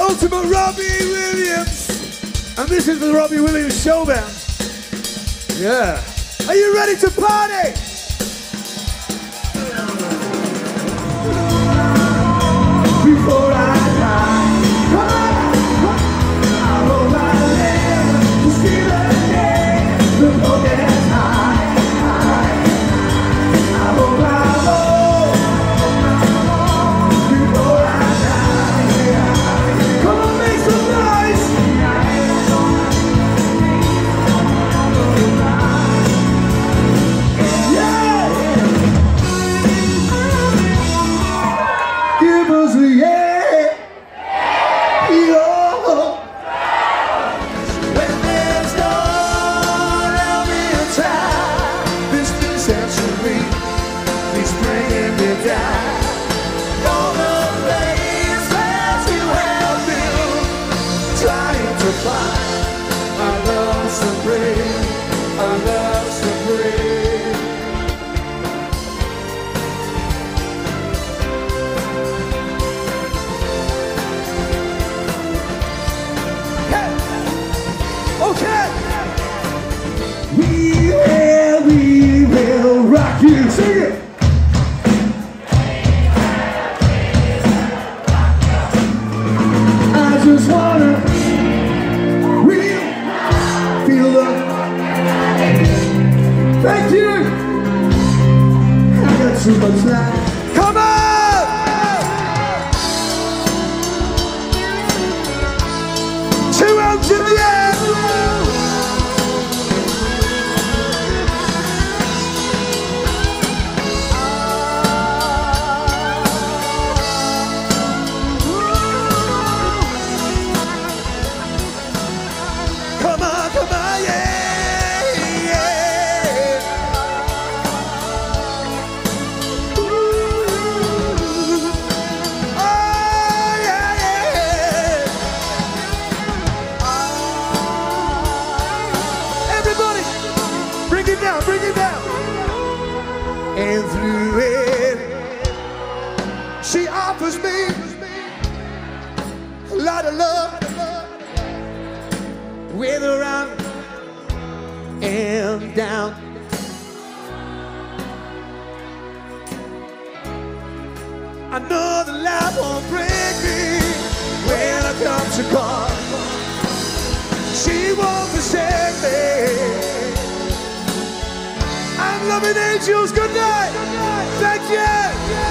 ultimate Robbie Williams. And this is the Robbie Williams Show Band. Yeah. Are you ready to party? Before I die, I hope I live to see the day the road gets high. I hope I hold before I die. Come on, make some noise. Yeah. Give us a yeah. We will rock you. Sing it. I just wanna feel the. Thank you. I got too much time. Come on. Two hands in the air. Bring it down. And through it, she offers me a lot of love. Whether I'm am down. I know the life won't break me when I come to call. She won't forsake me. I'm loving angels, good night. Thank you.